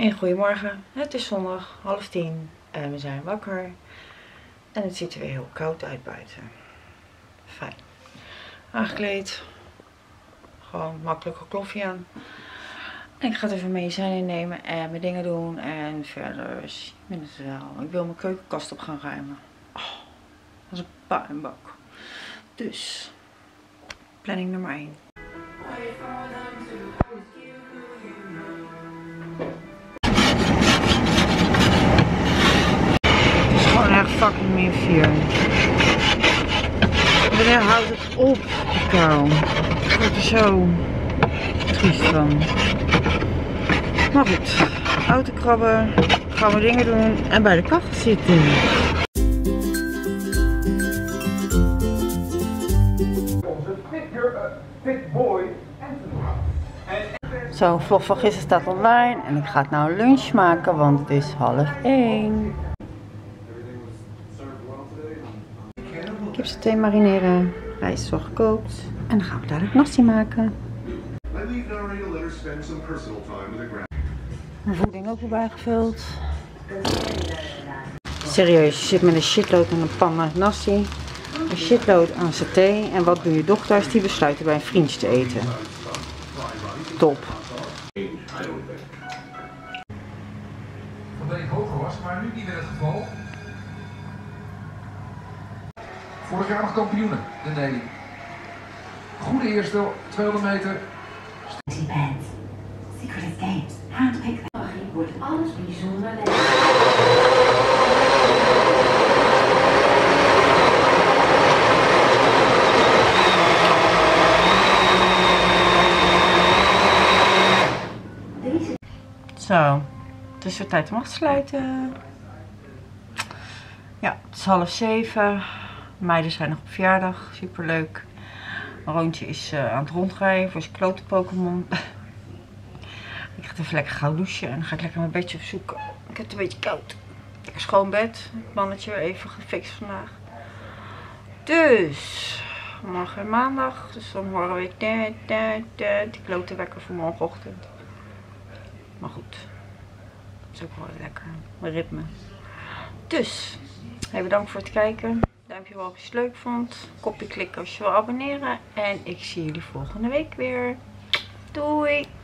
Een goedemorgen, het is zondag, 9:30 en we zijn wakker. En het ziet er weer heel koud uit buiten. Fijn. Aangekleed. Gewoon makkelijke kloffie aan. En ik ga het even medicijnen nemen en mijn dingen doen. En verder zien we het wel. Ik wil mijn keukenkast op gaan ruimen. Oh, dat is een puinbak. Dus, planning nummer 1. Echt fucking meer 4. Wanneer houdt het op, die kou? Ik word er zo triest van. Maar goed, auto krabben, gaan we dingen doen en bij de kachel zitten. Onze fit boy. Zo, vlog van gisteren staat online en ik ga nou lunch maken, want het is 12:30. Kipsaté marineren, rijst is al gekookt en dan gaan we dadelijk nasi maken. Mijn voeding ook weer bijgevuld. Serieus, je zit met een shitload aan een pan nasi, een shitload aan saté en wat doen je dochters? Die besluiten bij een vriendje te eten. Top. Van ik hoger was, maar nu niet meer het geval. Vorig jaar nog kampioenen, de Nelly. Goede eerste 200 meter. Bands, Secret Games, handpicked. Wordt alles bijzonder leuk. Zo, het is weer tijd om af te sluiten. Ja, het is 6:30. Meiden zijn nog op verjaardag, superleuk. Roontje is aan het rondrijden voor zijn klote Pokémon. Ik ga even lekker gauw douchen en dan ga ik lekker mijn bedje opzoeken. Ik heb het een beetje koud. Lekker schoon bed. Het mannetje weer even gefixt vandaag. Dus, morgen weer maandag. Dus dan horen we die klote wekker voor morgenochtend. Maar goed, dat is ook wel lekker. Mijn ritme. Dus, hey, bedankt voor het kijken. Duimpje omhoog als je het leuk vond. Kopje klikken als je wil abonneren. En ik zie jullie volgende week weer. Doei!